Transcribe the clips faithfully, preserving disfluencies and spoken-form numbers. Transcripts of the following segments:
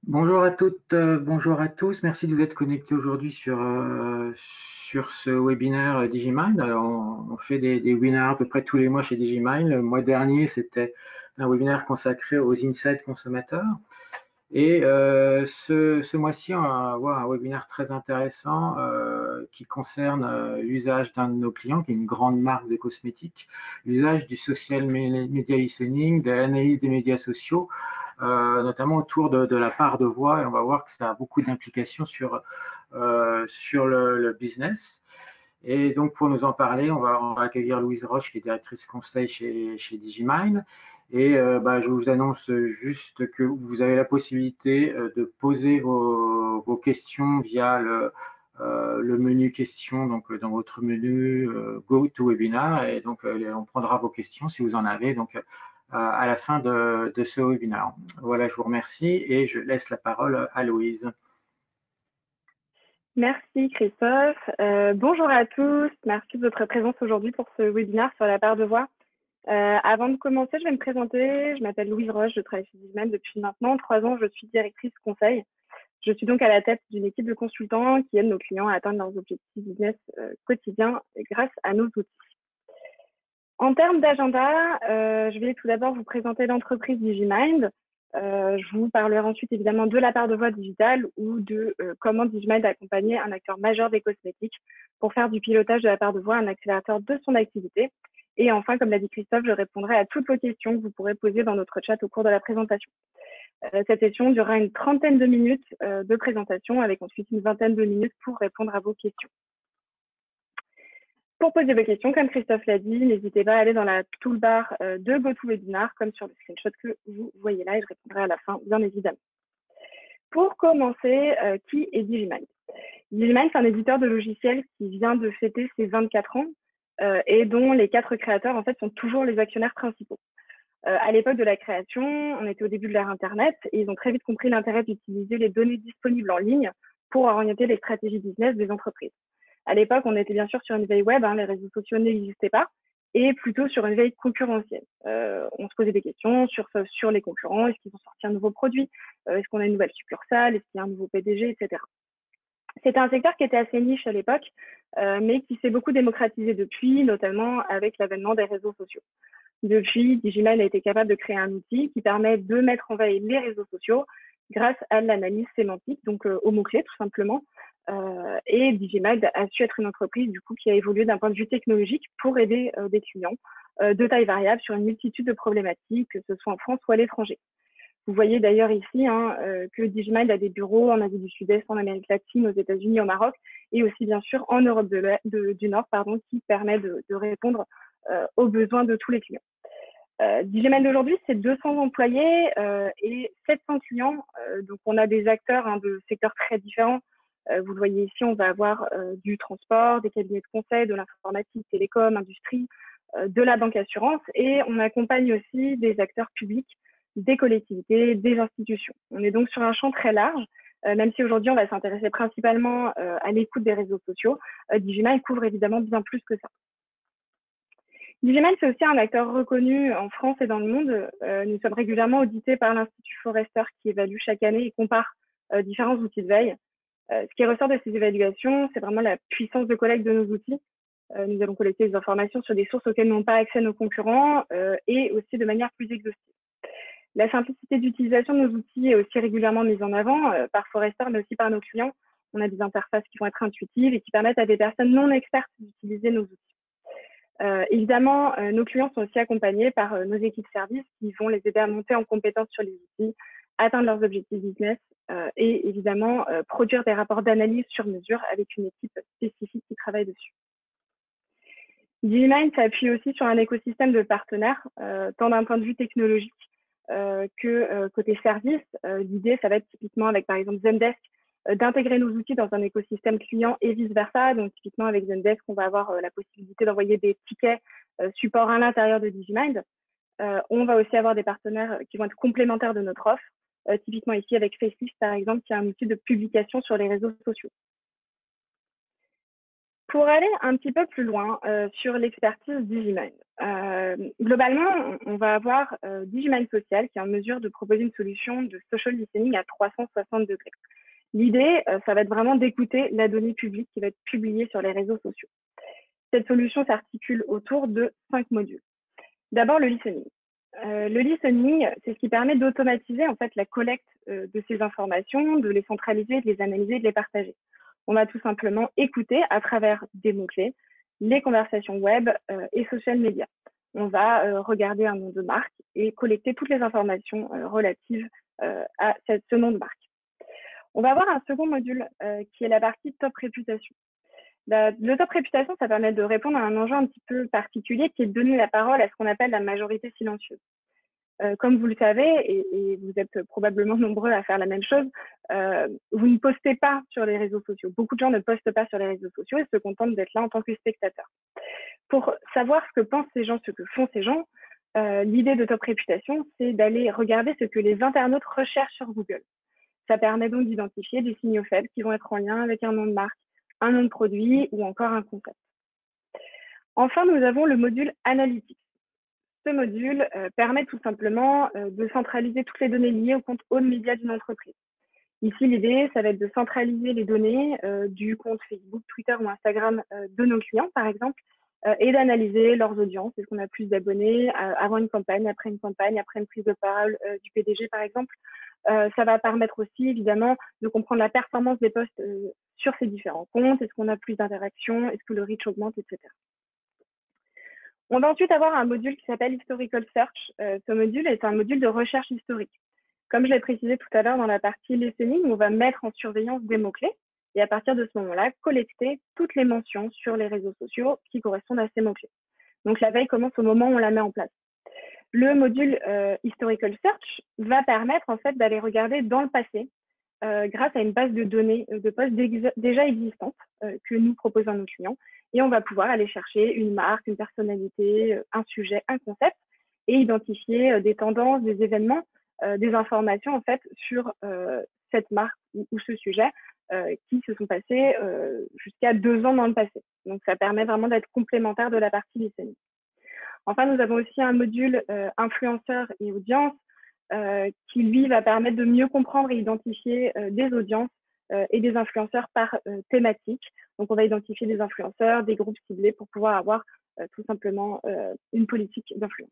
Bonjour à toutes, euh, bonjour à tous. Merci de vous être connectés aujourd'hui sur, euh, sur ce webinaire euh, Digimind. Alors, on, on fait des, des webinaires à peu près tous les mois chez Digimind. Le mois dernier, c'était un webinaire consacré aux insights consommateurs. Et euh, ce, ce mois-ci, on va avoir un webinaire très intéressant euh, qui concerne euh, l'usage d'un de nos clients, qui est une grande marque de cosmétiques, l'usage du social media listening, de l'analyse des médias sociaux, euh, notamment autour de, de la part de voix. Et on va voir que ça a beaucoup d'implications sur, euh, sur le, le business. Et donc, pour nous en parler, on va, on va accueillir Louise Roche, qui est directrice conseil chez, chez Digimind. Et euh, bah, je vous annonce juste que vous avez la possibilité euh, de poser vos, vos questions via le, euh, le menu questions, donc dans votre menu euh, Go to Webinar. Et donc, euh, on prendra vos questions si vous en avez donc, euh, à la fin de, de ce webinaire. Voilà, je vous remercie et je laisse la parole à Louise. Merci Christophe. Euh, bonjour à tous. Merci de votre présence aujourd'hui pour ce webinaire sur la part de voix. Euh, avant de commencer, je vais me présenter. Je m'appelle Louise Roche, je travaille chez Digimon depuis maintenant trois ans. Je suis directrice conseil. Je suis donc à la tête d'une équipe de consultants qui aident nos clients à atteindre leurs objectifs business euh, quotidiens grâce à nos outils. En termes d'agenda, euh, je vais tout d'abord vous présenter l'entreprise Digimind. Euh, je vous parlerai ensuite évidemment de la part de voix digitale ou de euh, comment Digimind a accompagné un acteur majeur des cosmétiques pour faire du pilotage de la part de voix un accélérateur de son activité. Et enfin, comme l'a dit Christophe, je répondrai à toutes vos questions que vous pourrez poser dans notre chat au cours de la présentation. Euh, cette session durera une trentaine de minutes euh, de présentation avec ensuite une vingtaine de minutes pour répondre à vos questions. Pour poser vos questions, comme Christophe l'a dit, n'hésitez pas à aller dans la toolbar euh, de GoToWebinar, comme sur le screenshot que vous voyez là, et je répondrai à la fin, bien évidemment. Pour commencer, euh, qui est Digimind? Digimind, c'est un éditeur de logiciels qui vient de fêter ses vingt-quatre ans euh, et dont les quatre créateurs, en fait, sont toujours les actionnaires principaux. Euh, à l'époque de la création, on était au début de l'ère Internet et ils ont très vite compris l'intérêt d'utiliser les données disponibles en ligne pour orienter les stratégies business des entreprises. À l'époque, on était bien sûr sur une veille web, hein, les réseaux sociaux n'existaient pas, et plutôt sur une veille concurrentielle. Euh, on se posait des questions sur, sur les concurrents, est-ce qu'ils ont sorti un nouveau produit, euh, est-ce qu'on a une nouvelle succursale, est-ce qu'il y a un nouveau P D G, et cetera. C'était un secteur qui était assez niche à l'époque, euh, mais qui s'est beaucoup démocratisé depuis, notamment avec l'avènement des réseaux sociaux. Depuis, Digimind a été capable de créer un outil qui permet de mettre en veille les réseaux sociaux grâce à l'analyse sémantique, donc euh, aux mots-clés tout simplement. Euh, et Digimind a su être une entreprise du coup qui a évolué d'un point de vue technologique pour aider euh, des clients euh, de taille variable sur une multitude de problématiques, que ce soit en France ou à l'étranger. Vous voyez d'ailleurs ici hein, euh, que Digimind a des bureaux en Asie du Sud-Est, en Amérique latine, aux États-Unis, au Maroc, et aussi bien sûr en Europe de de, du Nord, pardon, qui permet de, de répondre euh, aux besoins de tous les clients. Euh, Digimind d'aujourd'hui, c'est deux cents employés euh, et sept cents clients. Euh, donc, on a des acteurs hein, de secteurs très différents. Euh, vous le voyez ici, on va avoir euh, du transport, des cabinets de conseil, de l'informatique, télécom, industrie, euh, de la banque assurance. Et on accompagne aussi des acteurs publics, des collectivités, des institutions. On est donc sur un champ très large. Euh, même si aujourd'hui, on va s'intéresser principalement euh, à l'écoute des réseaux sociaux, euh, Digimind couvre évidemment bien plus que ça. Digimind, c'est aussi un acteur reconnu en France et dans le monde. Euh, nous sommes régulièrement audités par l'Institut Forrester qui évalue chaque année et compare euh, différents outils de veille. Euh, ce qui ressort de ces évaluations, c'est vraiment la puissance de collecte de nos outils. Euh, nous allons collecter des informations sur des sources auxquelles n'ont pas accès nos concurrents euh, et aussi de manière plus exhaustive. La simplicité d'utilisation de nos outils est aussi régulièrement mise en avant euh, par Forrester, mais aussi par nos clients. On a des interfaces qui vont être intuitives et qui permettent à des personnes non expertes d'utiliser nos outils. Euh, évidemment, euh, nos clients sont aussi accompagnés par euh, nos équipes services qui vont les aider à monter en compétence sur les outils, atteindre leurs objectifs business euh, et évidemment euh, produire des rapports d'analyse sur mesure avec une équipe spécifique qui travaille dessus. Digimind s'appuie aussi sur un écosystème de partenaires, euh, tant d'un point de vue technologique euh, que euh, côté service. Euh, L'idée, ça va être typiquement avec par exemple Zendesk, d'intégrer nos outils dans un écosystème client et vice-versa. Donc, typiquement, avec Zendesk, on va avoir euh, la possibilité d'envoyer des tickets euh, support à l'intérieur de Digimind. Euh, on va aussi avoir des partenaires qui vont être complémentaires de notre offre. Euh, typiquement ici avec Facelift, par exemple, qui est un outil de publication sur les réseaux sociaux. Pour aller un petit peu plus loin euh, sur l'expertise Digimind, euh, globalement, on va avoir euh, Digimind Social qui est en mesure de proposer une solution de social listening à trois cent soixante degrés. L'idée, euh, ça va être vraiment d'écouter la donnée publique qui va être publiée sur les réseaux sociaux. Cette solution s'articule autour de cinq modules. D'abord, le listening. Euh, le listening, c'est ce qui permet d'automatiser en fait la collecte euh, de ces informations, de les centraliser, de les analyser, de les partager. On va tout simplement écouter à travers des mots-clés les conversations web euh, et social media. On va euh, regarder un nom de marque et collecter toutes les informations euh, relatives euh, à cette, ce nom de marque. On va avoir un second module euh, qui est la partie top réputation. La, le top réputation, ça permet de répondre à un enjeu un petit peu particulier qui est de donner la parole à ce qu'on appelle la majorité silencieuse. Euh, comme vous le savez, et, et vous êtes probablement nombreux à faire la même chose, euh, vous ne postez pas sur les réseaux sociaux. Beaucoup de gens ne postent pas sur les réseaux sociaux et se contentent d'être là en tant que spectateurs. Pour savoir ce que pensent ces gens, ce que font ces gens, euh, l'idée de top réputation, c'est d'aller regarder ce que les internautes recherchent sur Google. Ça permet donc d'identifier des signaux faibles qui vont être en lien avec un nom de marque, un nom de produit ou encore un concept. Enfin, nous avons le module Analytics. Ce module euh, permet tout simplement euh, de centraliser toutes les données liées au compte own media d'une entreprise. Ici, l'idée, ça va être de centraliser les données euh, du compte Facebook, Twitter ou Instagram euh, de nos clients, par exemple, euh, et d'analyser leurs audiences. Est-ce qu'on a plus d'abonnés euh, avant une campagne, après une campagne, après une prise de parole euh, du P D G, par exemple. Euh, ça va permettre aussi, évidemment, de comprendre la performance des posts euh, sur ces différents comptes. Est-ce qu'on a plus d'interactions? Est-ce que le reach augmente, et cetera. On va ensuite avoir un module qui s'appelle Historical Search. Euh, ce module est un module de recherche historique. Comme je l'ai précisé tout à l'heure dans la partie listening, on va mettre en surveillance des mots-clés et à partir de ce moment-là, collecter toutes les mentions sur les réseaux sociaux qui correspondent à ces mots-clés. Donc la veille commence au moment où on la met en place. Le module euh, Historical Search va permettre en fait d'aller regarder dans le passé euh, grâce à une base de données de postes déjà existantes euh, que nous proposons à nos clients. Et on va pouvoir aller chercher une marque, une personnalité, un sujet, un concept et identifier euh, des tendances, des événements, euh, des informations en fait sur euh, cette marque ou, ou ce sujet euh, qui se sont passés euh, jusqu'à deux ans dans le passé. Donc ça permet vraiment d'être complémentaire de la partie listening. Enfin, nous avons aussi un module euh, influenceurs et audience euh, qui, lui, va permettre de mieux comprendre et identifier euh, des audiences euh, et des influenceurs par euh, thématique. Donc, on va identifier des influenceurs, des groupes ciblés pour pouvoir avoir euh, tout simplement euh, une politique d'influence.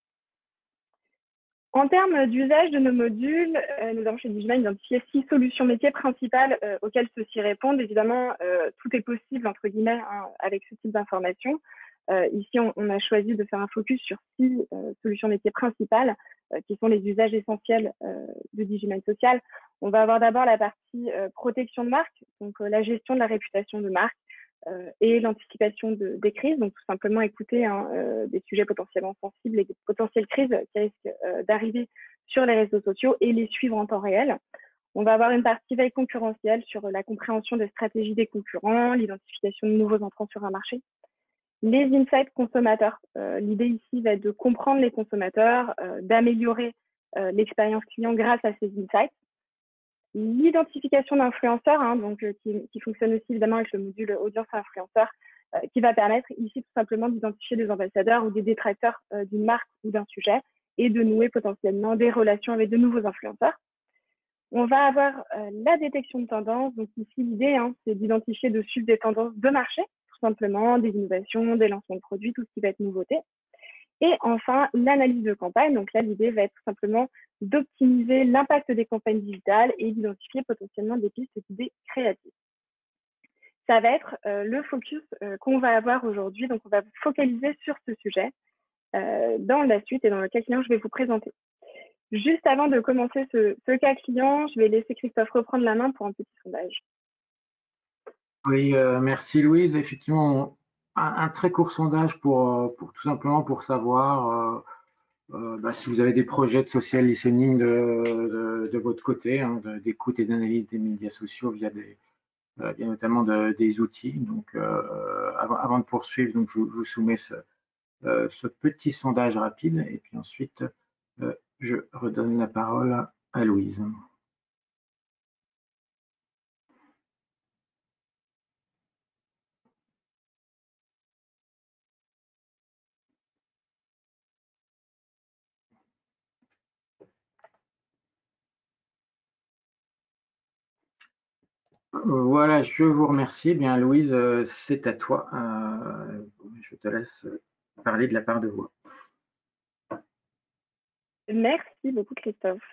En termes d'usage de nos modules, euh, nous avons chez Digimind identifié six solutions métiers principales euh, auxquelles ceux-ci répondent. Évidemment, euh, tout est possible, entre guillemets, hein, avec ce type d'informations. Euh, ici, on, on a choisi de faire un focus sur six euh, solutions métiers principales, euh, qui sont les usages essentiels euh, de Digimind Social. On va avoir d'abord la partie euh, protection de marque, donc euh, la gestion de la réputation de marque euh, et l'anticipation de, des crises, donc tout simplement écouter hein, euh, des sujets potentiellement sensibles et des potentielles crises qui risquent euh, d'arriver sur les réseaux sociaux et les suivre en temps réel. On va avoir une partie veille concurrentielle sur la compréhension des stratégies des concurrents, l'identification de nouveaux entrants sur un marché. Les insights consommateurs. Euh, L'idée ici va être de comprendre les consommateurs, euh, d'améliorer euh, l'expérience client grâce à ces insights. L'identification d'influenceurs, hein, donc euh, qui, qui fonctionne aussi évidemment avec le module audience influenceur, euh, qui va permettre ici tout simplement d'identifier des ambassadeurs ou des détracteurs euh, d'une marque ou d'un sujet et de nouer potentiellement des relations avec de nouveaux influenceurs. On va avoir euh, la détection de tendances. Donc ici, l'idée, hein, c'est d'identifier, de suivre des tendances de marché, tout simplement, des innovations, des lancements de produits, tout ce qui va être nouveauté. Et enfin, l'analyse de campagne. Donc là, l'idée va être tout simplement d'optimiser l'impact des campagnes digitales et d'identifier potentiellement des pistes d'idées créatives. Ça va être euh, le focus euh, qu'on va avoir aujourd'hui. Donc, on va focaliser sur ce sujet euh, dans la suite et dans le cas client, je vais vous présenter. Juste avant de commencer ce, ce cas client, je vais laisser Christophe reprendre la main pour un petit sondage. Oui, euh, merci Louise. Effectivement, un, un très court sondage pour, pour tout simplement pour savoir euh, euh, bah, si vous avez des projets de social listening de, de, de votre côté, hein, d'écoute et d'analyse des médias sociaux via des euh, via notamment de, des outils. Donc, euh, avant, avant de poursuivre, donc je, je vous soumets ce, euh, ce petit sondage rapide et puis ensuite euh, je redonne la parole à Louise. Voilà, je vous remercie. Eh bien, Louise, euh, c'est à toi. Euh, je te laisse parler de la part de voix. Merci beaucoup, Christophe.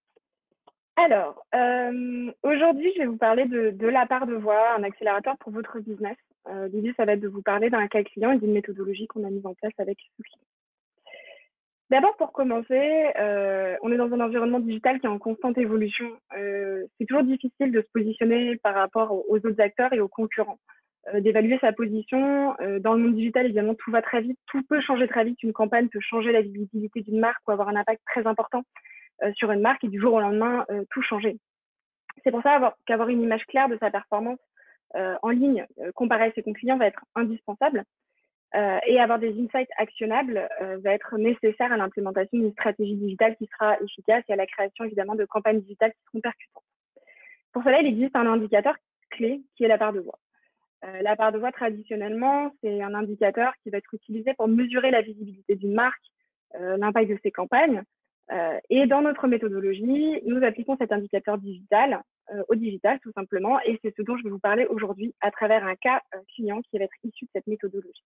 Alors, euh, aujourd'hui, je vais vous parler de, de la part de voix, un accélérateur pour votre business. Euh, L'idée, ça va être de vous parler d'un cas client et d'une méthodologie qu'on a mise en place avec ce client. D'abord, pour commencer, euh, on est dans un environnement digital qui est en constante évolution. Euh, c'est toujours difficile de se positionner par rapport aux, aux autres acteurs et aux concurrents, euh, d'évaluer sa position. Euh, dans le monde digital, évidemment, tout va très vite, tout peut changer très vite. Une campagne peut changer la visibilité d'une marque ou avoir un impact très important euh, sur une marque et du jour au lendemain, euh, tout changer. C'est pour ça qu'avoir une image claire de sa performance euh, en ligne, euh, comparée à ses clients, va être indispensable. Euh, et avoir des insights actionnables euh, va être nécessaire à l'implémentation d'une stratégie digitale qui sera efficace et à la création évidemment de campagnes digitales qui seront percutantes. Pour cela, il existe un indicateur clé qui est la part de voix. Euh, la part de voix, traditionnellement, c'est un indicateur qui va être utilisé pour mesurer la visibilité d'une marque, euh, l'impact de ses campagnes. Euh, et dans notre méthodologie, nous appliquons cet indicateur digital euh, au digital, tout simplement, et c'est ce dont je vais vous parler aujourd'hui à travers un cas euh, client qui va être issu de cette méthodologie.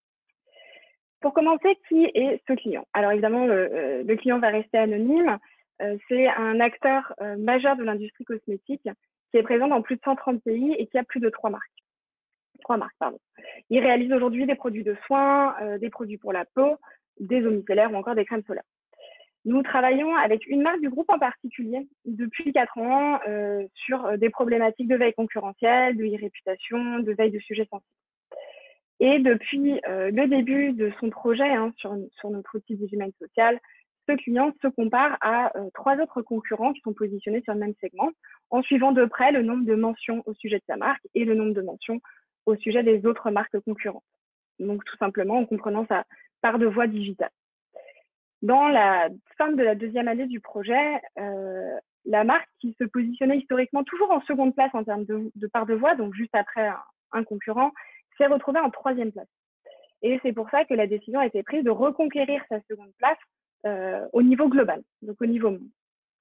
Pour commencer, qui est ce client? Alors évidemment, le, le, client va rester anonyme. Euh, c'est un acteur euh, majeur de l'industrie cosmétique qui est présent dans plus de cent trente pays et qui a plus de trois marques. Trois marques, pardon. Il réalise aujourd'hui des produits de soins, euh, des produits pour la peau, des eaux micellaires ou encore des crèmes solaires. Nous travaillons avec une marque du groupe en particulier depuis quatre ans euh, sur des problématiques de veille concurrentielle, de e-réputation, de veille de sujets sensibles. Et depuis euh, le début de son projet hein, sur, sur notre outil Digimine Social, ce client se compare à euh, trois autres concurrents qui sont positionnés sur le même segment, en suivant de près le nombre de mentions au sujet de sa marque et le nombre de mentions au sujet des autres marques concurrentes. Donc tout simplement en comprenant sa part de voix digitale. Dans la fin de la deuxième année du projet, euh, la marque qui se positionnait historiquement toujours en seconde place en termes de, de part de voix, donc juste après un, un concurrent, s'est retrouvée en troisième place. Et c'est pour ça que la décision a été prise de reconquérir sa seconde place euh, au niveau global, donc au niveau monde.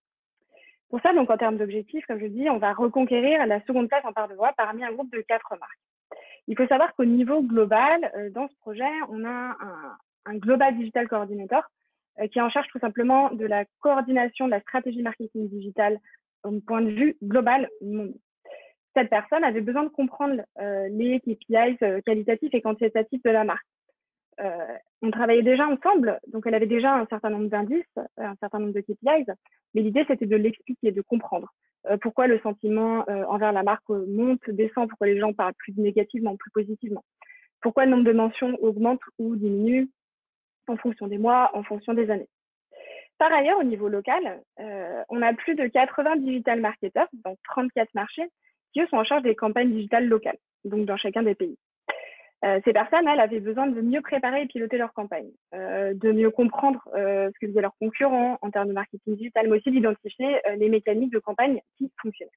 Pour ça, donc en termes d'objectifs, comme je dis, on va reconquérir la seconde place en part de voix parmi un groupe de quatre marques. Il faut savoir qu'au niveau global, euh, dans ce projet, on a un, un Global Digital Coordinator euh, qui est en charge tout simplement de la coordination de la stratégie marketing digitale au point de vue global monde. Cette personne avait besoin de comprendre euh, les K P Is euh, qualitatifs et quantitatifs de la marque. Euh, on travaillait déjà ensemble, donc elle avait déjà un certain nombre d'indices, un certain nombre de K P Is, mais l'idée c'était de l'expliquer, de comprendre euh, pourquoi le sentiment euh, envers la marque monte, descend, pourquoi les gens parlent plus négativement, plus positivement, pourquoi le nombre de mentions augmente ou diminue en fonction des mois, en fonction des années. Par ailleurs, au niveau local, euh, on a plus de quatre-vingts digital marketers dans trente-quatre marchés qui eux sont en charge des campagnes digitales locales, donc dans chacun des pays. Euh, ces personnes, elles, avaient besoin de mieux préparer et piloter leur campagne, euh, de mieux comprendre euh, ce que faisaient leurs concurrents en termes de marketing digital, mais aussi d'identifier euh, les mécaniques de campagne qui fonctionnaient.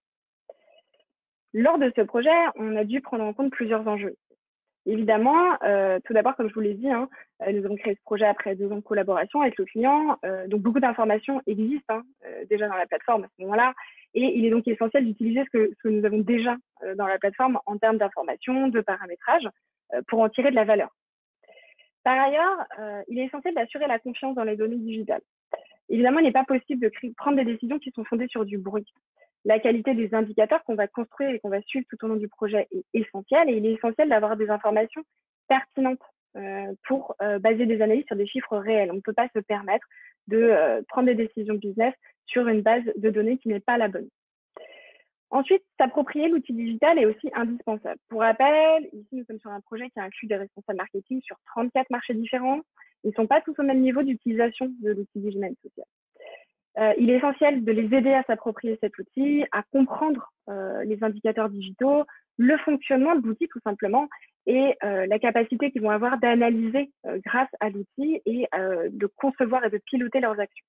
Lors de ce projet, on a dû prendre en compte plusieurs enjeux. Évidemment, euh, tout d'abord, comme je vous l'ai dit, hein, nous avons créé ce projet après deux ans de collaboration avec le client. Euh, donc, beaucoup d'informations existent hein, euh, déjà dans la plateforme à ce moment-là. Et il est donc essentiel d'utiliser ce que, ce que nous avons déjà euh, dans la plateforme en termes d'informations, de paramétrage, euh, pour en tirer de la valeur. Par ailleurs, euh, il est essentiel d'assurer la confiance dans les données digitales. Évidemment, il n'est pas possible de prendre des décisions qui sont fondées sur du bruit. La qualité des indicateurs qu'on va construire et qu'on va suivre tout au long du projet est essentielle et il est essentiel d'avoir des informations pertinentes euh, pour euh, baser des analyses sur des chiffres réels. On ne peut pas se permettre de euh, prendre des décisions business sur une base de données qui n'est pas la bonne. Ensuite, s'approprier l'outil digital est aussi indispensable. Pour rappel, ici, nous sommes sur un projet qui inclut des responsables marketing sur trente-quatre marchés différents. Ils ne sont pas tous au même niveau d'utilisation de l'outil Digimine Social. Euh, il est essentiel de les aider à s'approprier cet outil, à comprendre euh, les indicateurs digitaux, le fonctionnement de l'outil tout simplement, et euh, la capacité qu'ils vont avoir d'analyser euh, grâce à l'outil et euh, de concevoir et de piloter leurs actions.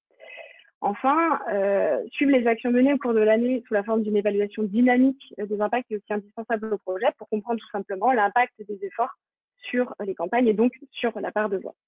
Enfin, euh, suivre les actions menées au cours de l'année sous la forme d'une évaluation dynamique des impacts est aussi indispensable au projet pour comprendre tout simplement l'impact des efforts sur les campagnes et donc sur la part de voix.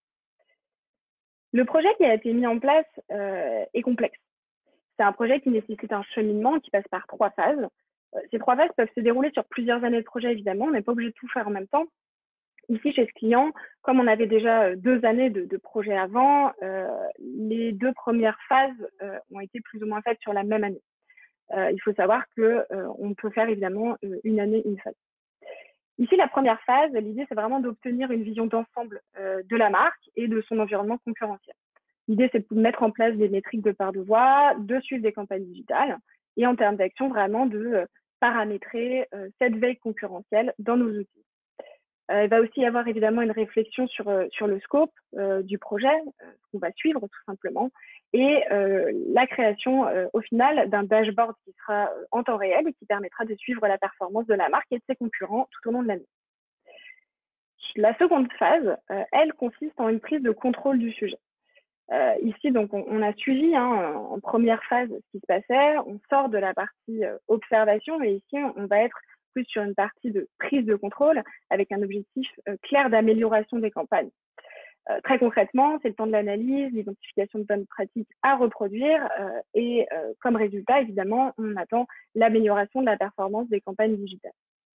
Le projet qui a été mis en place euh, est complexe. C'est un projet qui nécessite un cheminement qui passe par trois phases. Ces trois phases peuvent se dérouler sur plusieurs années de projet, évidemment. On n'est pas obligé de tout faire en même temps. Ici, chez ce client, comme on avait déjà deux années de, de projet avant, euh, les deux premières phases euh, ont été plus ou moins faites sur la même année. Euh, il faut savoir qu'on euh, peut faire évidemment une année, une phase. Ici, la première phase, l'idée, c'est vraiment d'obtenir une vision d'ensemble euh, de la marque et de son environnement concurrentiel. L'idée, c'est de mettre en place des métriques de part de voix, de suivre des campagnes digitales et en termes d'action, vraiment de euh, paramétrer euh, cette veille concurrentielle dans nos outils. Euh, il va aussi y avoir évidemment une réflexion sur, euh, sur le scope euh, du projet, euh, qu'on va suivre tout simplement, et euh, la création euh, au final d'un dashboard qui sera euh, en temps réel et qui permettra de suivre la performance de la marque et de ses concurrents tout au long de l'année. La seconde phase, euh, elle, consiste en une prise de contrôle du sujet. Euh, ici, donc, on, on a suivi hein, en première phase ce qui se passait, on sort de la partie euh, observation et ici, on va être plus sur une partie de prise de contrôle avec un objectif euh, clair d'amélioration des campagnes. Euh, très concrètement, c'est le temps de l'analyse, l'identification de bonnes pratiques à reproduire euh, et euh, comme résultat, évidemment, on attend l'amélioration de la performance des campagnes digitales.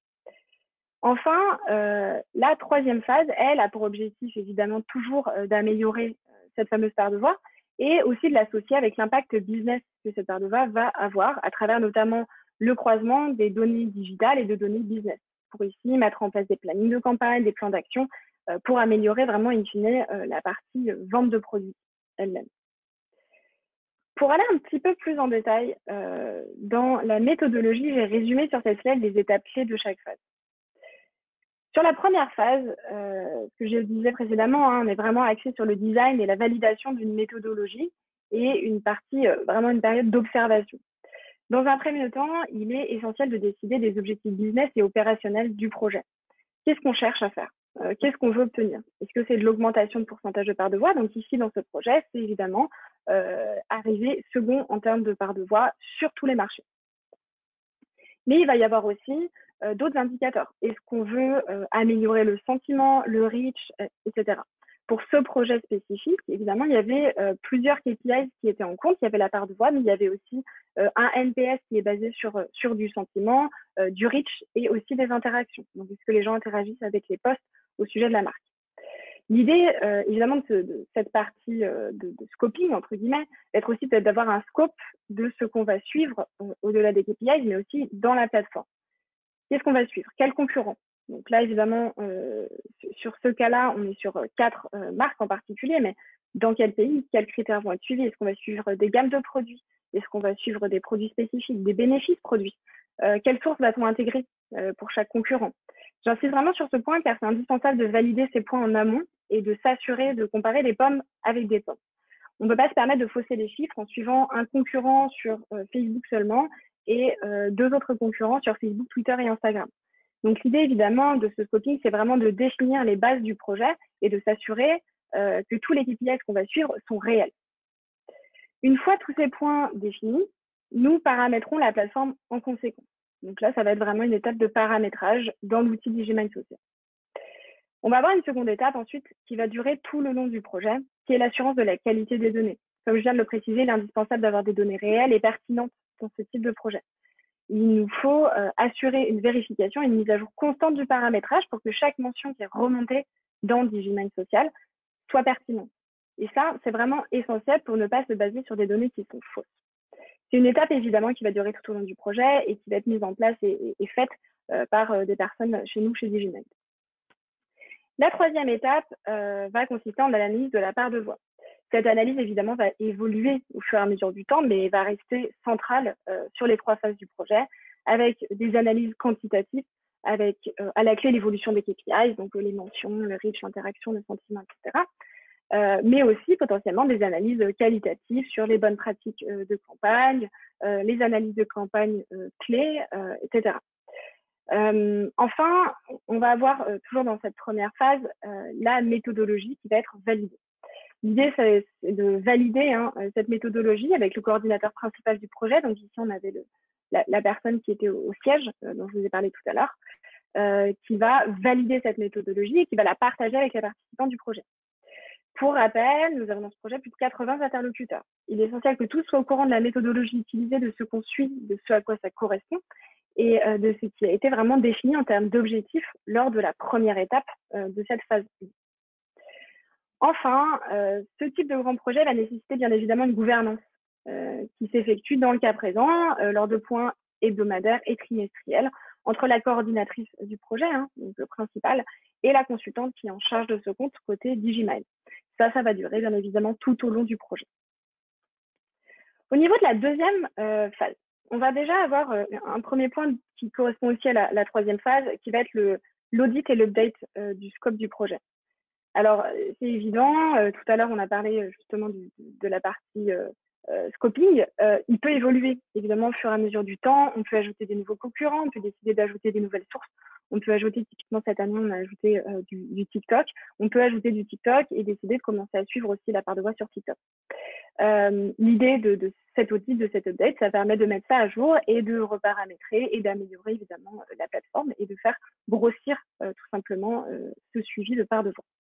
Enfin, euh, la troisième phase, elle, a pour objectif évidemment toujours euh, d'améliorer euh, cette fameuse part de voix et aussi de l'associer avec l'impact business que cette part de voix va avoir à travers notamment le croisement des données digitales et de données business pour ici mettre en place des plannings de campagne, des plans d'action euh, pour améliorer vraiment in fine euh, la partie euh, vente de produits elle-même. Pour aller un petit peu plus en détail euh, dans la méthodologie, j'ai résumé sur cette slide les étapes clés de chaque phase. Sur la première phase, euh, ce que je disais précédemment, hein, on est vraiment axé sur le design et la validation d'une méthodologie et une partie, euh, vraiment une période d'observation. Dans un premier temps, il est essentiel de décider des objectifs business et opérationnels du projet. Qu'est-ce qu'on cherche à faire? euh, Qu'est-ce qu'on veut obtenir? Est-ce que c'est de l'augmentation de pourcentage de part de voix? Donc ici, dans ce projet, c'est évidemment euh, arriver second en termes de part de voix sur tous les marchés. Mais il va y avoir aussi euh, d'autres indicateurs. Est-ce qu'on veut euh, améliorer le sentiment, le reach, euh, et cetera. Pour ce projet spécifique, évidemment, il y avait euh, plusieurs K P Is qui étaient en compte. Il y avait la part de voix, mais il y avait aussi euh, un N P S qui est basé sur, sur du sentiment, euh, du reach et aussi des interactions. Donc, est-ce que les gens interagissent avec les posts au sujet de la marque? L'idée, euh, évidemment, de, ce, de, cette partie euh, de, de scoping, entre guillemets, être aussi peut-être d'avoir un scope de ce qu'on va suivre euh, au-delà des K P Is, mais aussi dans la plateforme. Qu'est-ce qu'on va suivre? Quels concurrents? Donc là, évidemment, euh, sur ce cas-là, on est sur quatre euh, marques en particulier, mais dans quel pays, quels critères vont être suivis? Est-ce qu'on va suivre des gammes de produits? Est-ce qu'on va suivre des produits spécifiques, des bénéfices produits? euh, Quelles sources va-t-on intégrer euh, pour chaque concurrent? J'insiste vraiment sur ce point car c'est indispensable de valider ces points en amont et de s'assurer de comparer des pommes avec des pommes. On ne peut pas se permettre de fausser les chiffres en suivant un concurrent sur euh, Facebook seulement et euh, deux autres concurrents sur Facebook, Twitter et Instagram. Donc l'idée évidemment de ce scoping, c'est vraiment de définir les bases du projet et de s'assurer euh, que tous les K P I qu'on va suivre sont réels. Une fois tous ces points définis, nous paramétrons la plateforme en conséquence. Donc là, ça va être vraiment une étape de paramétrage dans l'outil Digimind Social. On va avoir une seconde étape ensuite qui va durer tout le long du projet, qui est l'assurance de la qualité des données. Comme je viens de le préciser, il est indispensable d'avoir des données réelles et pertinentes dans ce type de projet. Il nous faut euh, assurer une vérification et une mise à jour constante du paramétrage pour que chaque mention qui est remontée dans Digimind Social soit pertinente. Et ça, c'est vraiment essentiel pour ne pas se baser sur des données qui sont fausses. C'est une étape évidemment qui va durer tout au long du projet et qui va être mise en place et, et, et faite euh, par euh, des personnes chez nous, chez Digimind. La troisième étape euh, va consister en l'analyse de la part de voix. Cette analyse, évidemment, va évoluer au fur et à mesure du temps, mais va rester centrale euh, sur les trois phases du projet, avec des analyses quantitatives, avec euh, à la clé l'évolution des K P Is, donc euh, les mentions, le reach, l'interaction, le sentiment, et cetera. Euh, mais aussi potentiellement des analyses qualitatives sur les bonnes pratiques euh, de campagne, euh, les analyses de campagne euh, clés, euh, et cetera. Euh, enfin, on va avoir euh, toujours dans cette première phase euh, la méthodologie qui va être validée. L'idée, c'est de valider hein, cette méthodologie avec le coordinateur principal du projet. Donc ici, on avait le, la, la personne qui était au, au siège, euh, dont je vous ai parlé tout à l'heure, euh, qui va valider cette méthodologie et qui va la partager avec les participants du projet. Pour rappel, nous avons dans ce projet plus de quatre-vingts interlocuteurs. Il est essentiel que tous soient au courant de la méthodologie utilisée, de ce qu'on suit, de ce à quoi ça correspond, et euh, de ce qui a été vraiment défini en termes d'objectifs lors de la première étape euh, de cette phase. Enfin, euh, ce type de grand projet va nécessiter bien évidemment une gouvernance euh, qui s'effectue dans le cas présent euh, lors de points hebdomadaires et trimestriels entre la coordinatrice du projet, hein, donc le principal, et la consultante qui est en charge de ce compte côté Digimile. Ça, ça va durer bien évidemment tout au long du projet. Au niveau de la deuxième euh, phase, on va déjà avoir euh, un premier point qui correspond aussi à la, la troisième phase, qui va être l'audit et l'update euh, du scope du projet. Alors, c'est évident, euh, tout à l'heure, on a parlé justement du, de la partie euh, euh, scoping. Euh, il peut évoluer, évidemment, au fur et à mesure du temps. On peut ajouter des nouveaux concurrents, on peut décider d'ajouter des nouvelles sources. On peut ajouter, typiquement cette année, on a ajouté euh, du, du TikTok. On peut ajouter du TikTok et décider de commencer à suivre aussi la part de voix sur TikTok. Euh, L'idée de, de cet audit, de cette update, ça permet de mettre ça à jour et de reparamétrer et d'améliorer évidemment la plateforme et de faire grossir euh, tout simplement euh, ce suivi de part de voix.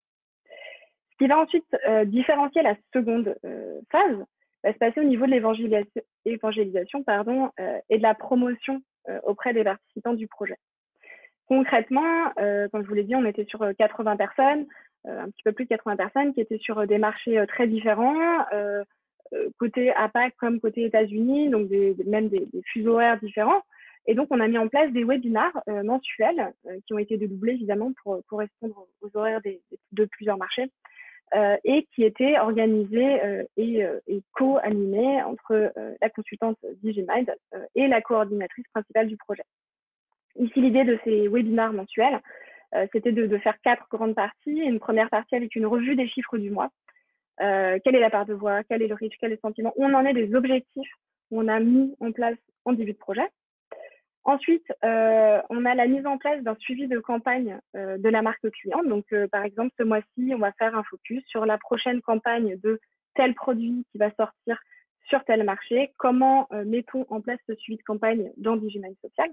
Ce qui va ensuite euh, différencier la seconde euh, phase va se passer au niveau de l'évangélisation évangélisation, pardon, euh, et de la promotion euh, auprès des participants du projet. Concrètement, euh, comme je vous l'ai dit, on était sur quatre-vingts personnes, euh, un petit peu plus de quatre-vingts personnes qui étaient sur des marchés euh, très différents, euh, euh, côté A PAC comme côté États-Unis, donc des, même des, des fuseaux horaires différents. Et donc, on a mis en place des webinars euh, mensuels euh, qui ont été dédoublés, évidemment, pour correspondre aux horaires des, de plusieurs marchés. Euh, et qui était organisé euh, et, euh, et co-animé entre euh, la consultante Digimile euh, et la coordinatrice principale du projet. Ici, l'idée de ces webinars mensuels, euh, c'était de, de faire quatre grandes parties. Une première partie avec une revue des chiffres du mois. Euh, quelle est la part de voix, quel est le reach, quel est le sentiment. On en est des objectifs qu'on a mis en place en début de projet. Ensuite, euh, on a la mise en place d'un suivi de campagne euh, de la marque client. Donc, euh, par exemple, ce mois-ci, on va faire un focus sur la prochaine campagne de tel produit qui va sortir sur tel marché. Comment euh, mettons en place ce suivi de campagne dans Digimile Social?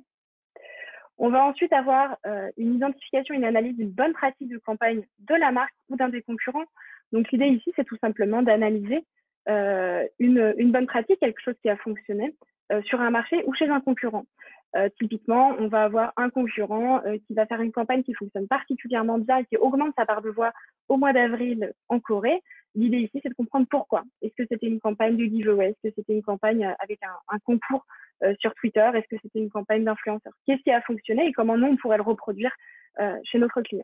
On va ensuite avoir euh, une identification, une analyse d'une bonne pratique de campagne de la marque ou d'un des concurrents. Donc, l'idée ici, c'est tout simplement d'analyser euh, une, une bonne pratique, quelque chose qui a fonctionné euh, sur un marché ou chez un concurrent. Euh, typiquement, on va avoir un concurrent euh, qui va faire une campagne qui fonctionne particulièrement bien et qui augmente sa part de voix au mois d'avril en Corée. L'idée ici, c'est de comprendre pourquoi. Est-ce que c'était une campagne de giveaway? Est-ce que c'était une campagne avec un, un concours euh, sur Twitter? Est-ce que c'était une campagne d'influenceurs? Qu'est-ce qui a fonctionné et comment nous, on pourrait le reproduire euh, chez notre client?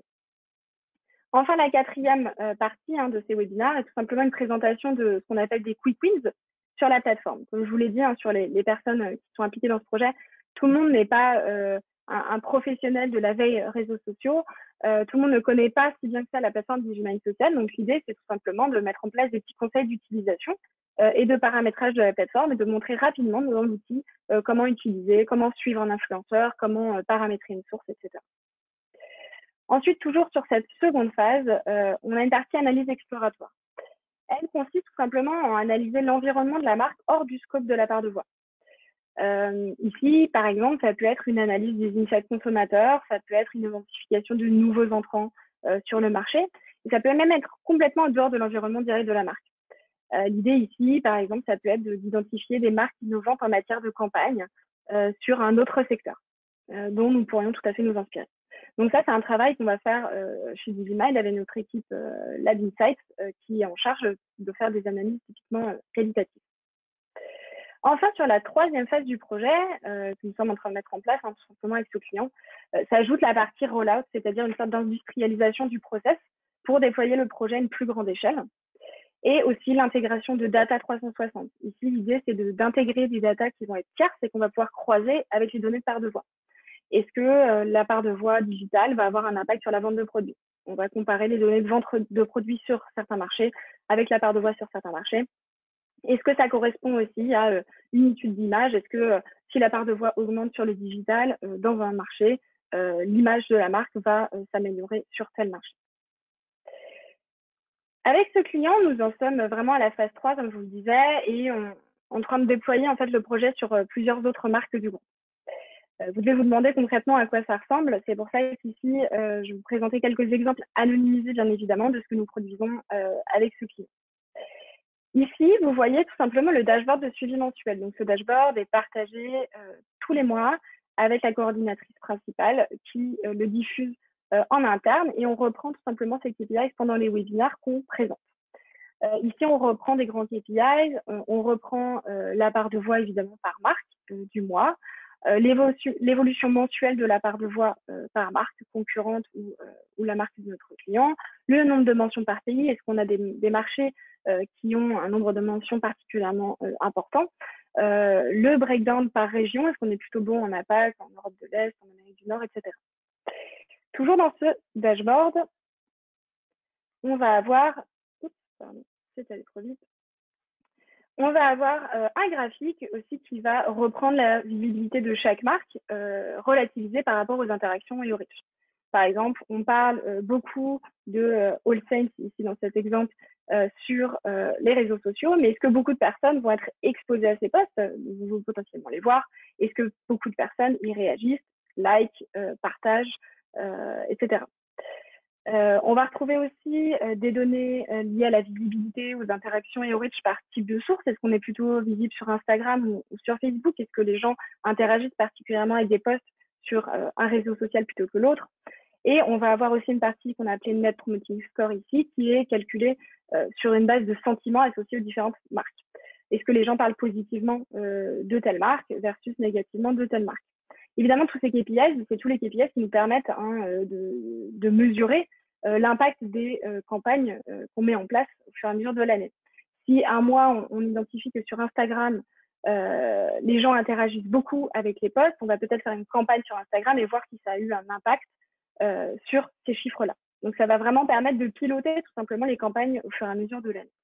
Enfin, la quatrième euh, partie hein, de ces webinaires est tout simplement une présentation de ce qu'on appelle des quick wins sur la plateforme. Comme je vous l'ai dit, hein, sur les, les personnes euh, qui sont impliquées dans ce projet, tout le monde n'est pas euh, un, un professionnel de la veille réseaux sociaux. Euh, tout le monde ne connaît pas si bien que ça la plateforme Digimile Social. Donc, l'idée, c'est tout simplement de mettre en place des petits conseils d'utilisation euh, et de paramétrage de la plateforme et de montrer rapidement dans l'outil euh, comment utiliser, comment suivre un influenceur, comment euh, paramétrer une source, et cetera. Ensuite, toujours sur cette seconde phase, euh, on a une partie analyse exploratoire. Elle consiste tout simplement à analyser l'environnement de la marque hors du scope de la part de voix. Euh, ici, par exemple, ça peut être une analyse des insights consommateurs, ça peut être une identification de nouveaux entrants euh, sur le marché, et ça peut même être complètement en dehors de l'environnement direct de la marque. Euh, L'idée ici, par exemple, ça peut être d'identifier des marques innovantes en matière de campagne euh, sur un autre secteur, euh, dont nous pourrions tout à fait nous inspirer. Donc ça, c'est un travail qu'on va faire euh, chez Digimile avec notre équipe euh, Lab Insights euh, qui est en charge de faire des analyses typiquement euh, qualitatives. Enfin, sur la troisième phase du projet, euh, que nous sommes en train de mettre en place, hein, tout simplement avec ce client, euh, s'ajoute la partie rollout, c'est-à-dire une sorte d'industrialisation du process pour déployer le projet à une plus grande échelle. Et aussi l'intégration de data trois cent soixante. Ici, l'idée, c'est d'intégrer des data qui vont être tierces et qu'on va pouvoir croiser avec les données de part de voix. Est-ce que euh, la part de voix digitale va avoir un impact sur la vente de produits? On va comparer les données de vente de produits sur certains marchés avec la part de voix sur certains marchés. Est-ce que ça correspond aussi à euh, une étude d'image? Est-ce que euh, si la part de voix augmente sur le digital euh, dans un marché, euh, l'image de la marque va euh, s'améliorer sur tel marché? Avec ce client, nous en sommes vraiment à la phase trois, comme je vous le disais, et on, en train de déployer en fait le projet sur euh, plusieurs autres marques du groupe. Euh, vous devez vous demander concrètement à quoi ça ressemble. C'est pour ça qu'ici, euh, je vais vous présenter quelques exemples anonymisés, bien évidemment, de ce que nous produisons euh, avec ce client. Ici, vous voyez tout simplement le dashboard de suivi mensuel. Donc, ce dashboard est partagé euh, tous les mois avec la coordinatrice principale qui euh, le diffuse euh, en interne et on reprend tout simplement ces K P Is pendant les webinaires qu'on présente. Euh, ici, on reprend des grands K P Is, on, on reprend euh, la part de voix évidemment par marque euh, du mois, euh, l'évolution mensuelle de la part de voix euh, par marque concurrente ou, euh, ou la marque de notre client, le nombre de mentions par pays, est-ce qu'on a des, des marchés euh, qui ont un nombre de mentions particulièrement euh, important, euh, le breakdown par région, est-ce qu'on est plutôt bon en APAC, en Europe de l'Est, en Amérique du Nord, et cetera. Toujours dans ce dashboard, on va avoir, oups, pardon, c'est allé trop vite. On va avoir euh, un graphique aussi qui va reprendre la visibilité de chaque marque euh, relativisée par rapport aux interactions et aux reach. Par exemple, on parle euh, beaucoup de euh, All Saints, ici dans cet exemple, euh, sur euh, les réseaux sociaux, mais est-ce que beaucoup de personnes vont être exposées à ces posts? Vous pouvez potentiellement les voir. Est-ce que beaucoup de personnes y réagissent, like, euh, partagent, euh, et cetera. Euh, on va retrouver aussi euh, des données euh, liées à la visibilité, aux interactions et au reach par type de source. Est-ce qu'on est plutôt visible sur Instagram ou, ou sur Facebook? Est-ce que les gens interagissent particulièrement avec des posts sur euh, un réseau social plutôt que l'autre? Et on va avoir aussi une partie qu'on a appelée Net Promoting Score ici, qui est calculée euh, sur une base de sentiments associés aux différentes marques. Est-ce que les gens parlent positivement euh, de telle marque versus négativement de telle marque? Évidemment, tous ces K P I, c'est tous les K P I qui nous permettent hein, de, de mesurer euh, l'impact des euh, campagnes euh, qu'on met en place au fur et à mesure de l'année. Si un mois, on, on identifie que sur Instagram, euh, les gens interagissent beaucoup avec les posts, on va peut-être faire une campagne sur Instagram et voir si ça a eu un impact euh, sur ces chiffres-là. Donc, ça va vraiment permettre de piloter tout simplement les campagnes au fur et à mesure de l'année.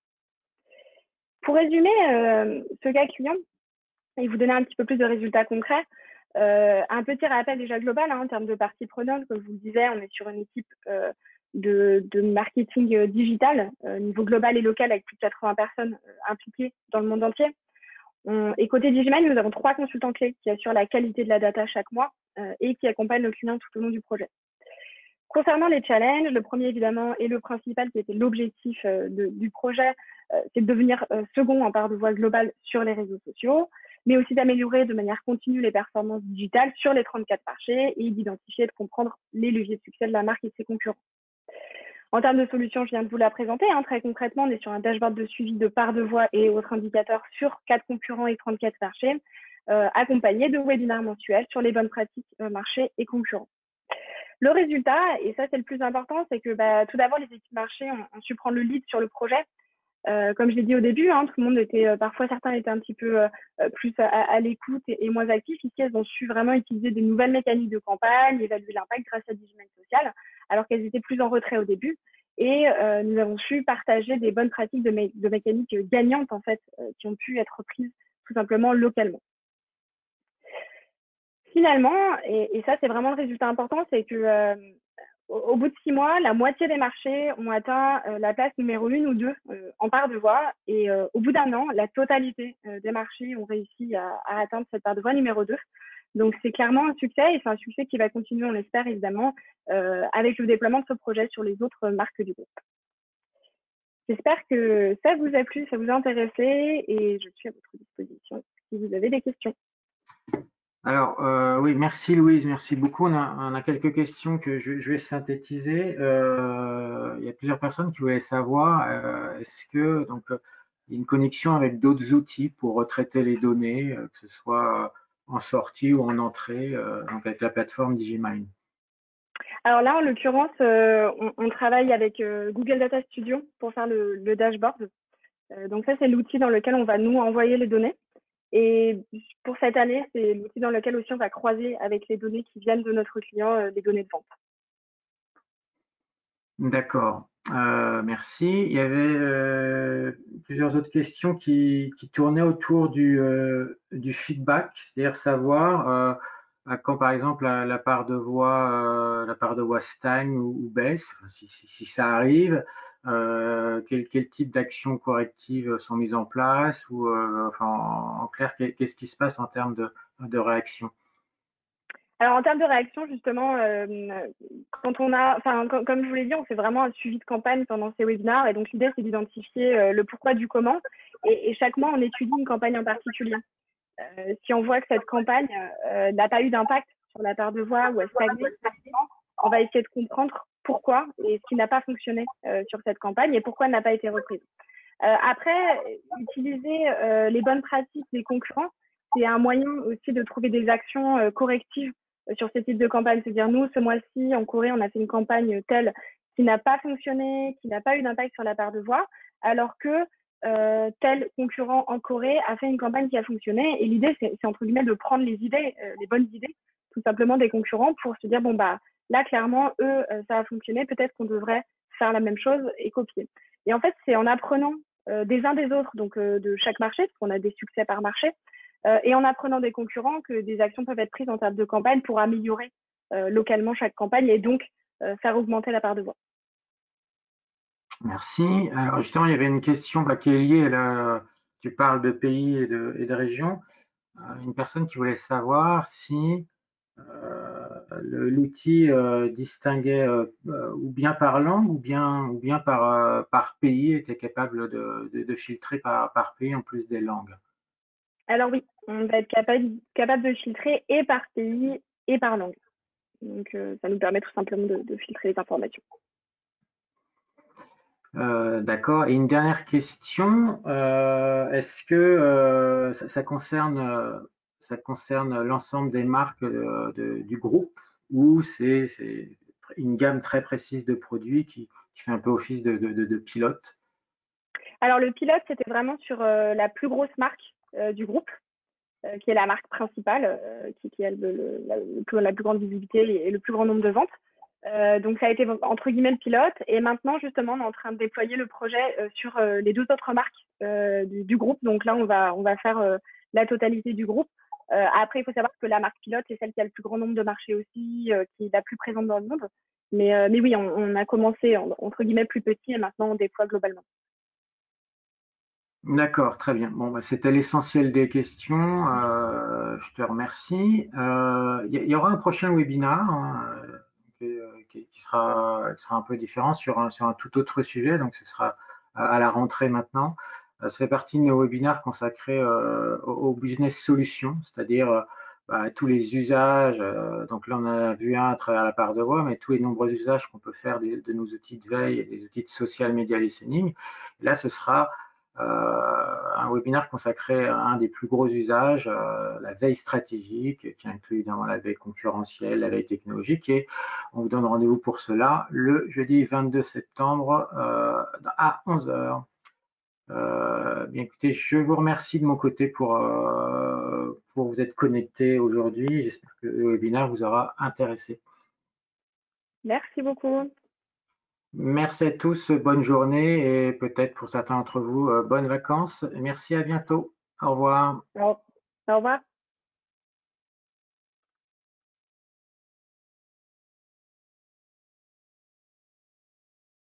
Pour résumer euh, ce cas client et vous donner un petit peu plus de résultats concrets, Euh, un petit rappel déjà global hein, en termes de partie prenante, comme je vous le disais, on est sur une équipe euh, de, de marketing euh, digital, euh, niveau global et local, avec plus de quatre-vingts personnes euh, impliquées dans le monde entier. On, et côté Digimine, nous avons trois consultants clés qui assurent la qualité de la data chaque mois euh, et qui accompagnent nos clients tout au long du projet. Concernant les challenges, le premier évidemment et le principal qui était l'objectif euh, du projet, euh, c'est de devenir euh, second en part de voix globale sur les réseaux sociaux, mais aussi d'améliorer de manière continue les performances digitales sur les trente-quatre marchés et d'identifier et de comprendre les leviers de succès de la marque et de ses concurrents. En termes de solutions, je viens de vous la présenter. Hein, très concrètement, on est sur un dashboard de suivi de part de voix et autres indicateurs sur quatre concurrents et trente-quatre marchés, euh, accompagnés de webinaires mensuels sur les bonnes pratiques euh, marchés et concurrents. Le résultat, et ça c'est le plus important, c'est que bah, tout d'abord, les équipes marché ont, ont su prendre le lead sur le projet. Euh, comme je l'ai dit au début, hein, tout le monde était, euh, parfois certains étaient un petit peu euh, plus à, à l'écoute et, et moins actifs. Ici, elles ont su vraiment utiliser des nouvelles mécaniques de campagne, évaluer l'impact grâce à Digimine Social, alors qu'elles étaient plus en retrait au début. Et euh, nous avons su partager des bonnes pratiques de, mé de mécaniques gagnantes, en fait, euh, qui ont pu être prises tout simplement localement. Finalement, et, et ça c'est vraiment le résultat important, c'est que euh, au, au bout de six mois, la moitié des marchés ont atteint euh, la place numéro une ou deux euh, en part de voix, et euh, au bout d'un an, la totalité euh, des marchés ont réussi à, à atteindre cette part de voix numéro deux. Donc c'est clairement un succès, et c'est un succès qui va continuer, on l'espère évidemment, euh, avec le déploiement de ce projet sur les autres marques du groupe. J'espère que ça vous a plu, ça vous a intéressé, et je suis à votre disposition si vous avez des questions. Alors, euh, oui, merci Louise, merci beaucoup. On a, on a quelques questions que je, je vais synthétiser. Euh, il y a plusieurs personnes qui voulaient savoir, euh, est-ce que donc il y a une connexion avec d'autres outils pour retraiter les données, euh, que ce soit en sortie ou en entrée, euh, donc avec la plateforme Digimine? Alors là, en l'occurrence, euh, on, on travaille avec euh, Google Data Studio pour faire le, le dashboard. Euh, donc ça, c'est l'outil dans lequel on va nous envoyer les données. Et pour cette année, c'est l'outil dans lequel aussi on va croiser avec les données qui viennent de notre client, euh, les données de vente. D'accord, euh, merci. Il y avait euh, plusieurs autres questions qui, qui tournaient autour du, euh, du feedback, c'est-à-dire savoir euh, quand par exemple la, la part de voix, euh, la part de voix stagne ou, ou baisse, enfin, si, si, si ça arrive, euh, quel, quel type d'actions correctives sont mises en place ou euh, enfin, en, en clair, qu'est-ce qui se passe en termes de, de réaction? Alors en termes de réaction, justement, euh, quand on a, enfin com comme je vous l'ai dit, on fait vraiment un suivi de campagne pendant ces webinaires, et donc l'idée c'est d'identifier euh, le pourquoi du comment, et, et chaque mois on étudie une campagne en particulier. Euh, si on voit que cette campagne euh, n'a pas eu d'impact sur la part de voix ou elle stagne, on va essayer de comprendre pourquoi et ce qui n'a pas fonctionné euh, sur cette campagne et pourquoi elle n'a pas été reprise. Euh, après, utiliser euh, les bonnes pratiques des concurrents, c'est un moyen aussi de trouver des actions euh, correctives euh, sur ce type de campagne. C'est-à-dire, nous, ce mois-ci, en Corée, on a fait une campagne telle qui n'a pas fonctionné, qui n'a pas eu d'impact sur la part de voix, alors que euh, tel concurrent en Corée a fait une campagne qui a fonctionné. Et l'idée, c'est, c'est entre guillemets de prendre les idées, euh, les bonnes idées, tout simplement des concurrents pour se dire, bon, bah, là, clairement, eux, euh, ça a fonctionné, peut-être qu'on devrait faire la même chose et copier. Et en fait, c'est en apprenant euh, des uns des autres, donc euh, de chaque marché, parce qu'on a des succès par marché, euh, et en apprenant des concurrents que des actions peuvent être prises en termes de campagne pour améliorer euh, localement chaque campagne et donc euh, faire augmenter la part de voix. Merci. Alors justement, il y avait une question bah, qui est liée, là, tu parles de pays et de, et de régions. Euh, une personne qui voulait savoir si euh, le- l'outil euh, distinguait euh, euh, ou bien par langue ou bien, ou bien par, euh, par pays, était capable de, de- de filtrer par, par pays en plus des langues. Alors oui, on va être capable, capable de filtrer et par pays et par langue. Donc euh, ça nous permet tout simplement de, de filtrer les informations. Euh, d'accord. Et une dernière question, euh, est-ce que euh, ça, ça concerne, euh, ça concerne l'ensemble des marques euh, de- du groupe ou c'est c'est une gamme très précise de produits qui, qui fait un peu office de, de- de- de pilote? Alors le pilote, c'était vraiment sur euh, la plus grosse marque euh, du groupe, euh, qui est la marque principale, euh, qui, qui a le, le, la, le plus, la plus grande visibilité et le plus grand nombre de ventes. Euh, donc ça a été entre guillemets le pilote et maintenant justement on est en train de déployer le projet euh, sur euh, les deux autres marques euh, du, du groupe. Donc là on va on va faire euh, la totalité du groupe. Euh, après il faut savoir que la marque pilote c'est celle qui a le plus grand nombre de marchés aussi, euh, qui est la plus présente dans le monde. Mais euh, mais oui on, on a commencé en, entre guillemets plus petit et maintenant on déploie globalement. D'accord, très bien. Bon, bah, c'était l'essentiel des questions. Euh, je te remercie. Euh, Il y, il y aura un prochain webinaire hein, euh, qui, euh, qui- qui sera, qui sera un peu différent sur un, sur un tout autre sujet. Donc, ce sera à, à la rentrée maintenant. Euh, ça fait partie de nos webinaires consacrés euh, au, au business solutions, c'est-à-dire euh, bah, tous les usages. Euh, donc là, on en a vu un à travers la part de voix, mais tous les nombreux usages qu'on peut faire de, de nos outils de veille et des outils de social media listening. Et là, ce sera euh, un webinaire consacré à un des plus gros usages, euh, la veille stratégique, qui inclut évidemment la veille concurrentielle, la veille technologique. Et on vous donne rendez-vous pour cela le jeudi vingt-deux septembre euh, à onze heures. Euh, bien écoutez, je vous remercie de mon côté pour, euh, pour vous être connecté aujourd'hui. J'espère que le webinaire vous aura intéressé. Merci beaucoup. Merci à tous, bonne journée et peut-être pour certains d'entre vous, euh, bonnes vacances. Merci, à bientôt. Au revoir. Au, au revoir.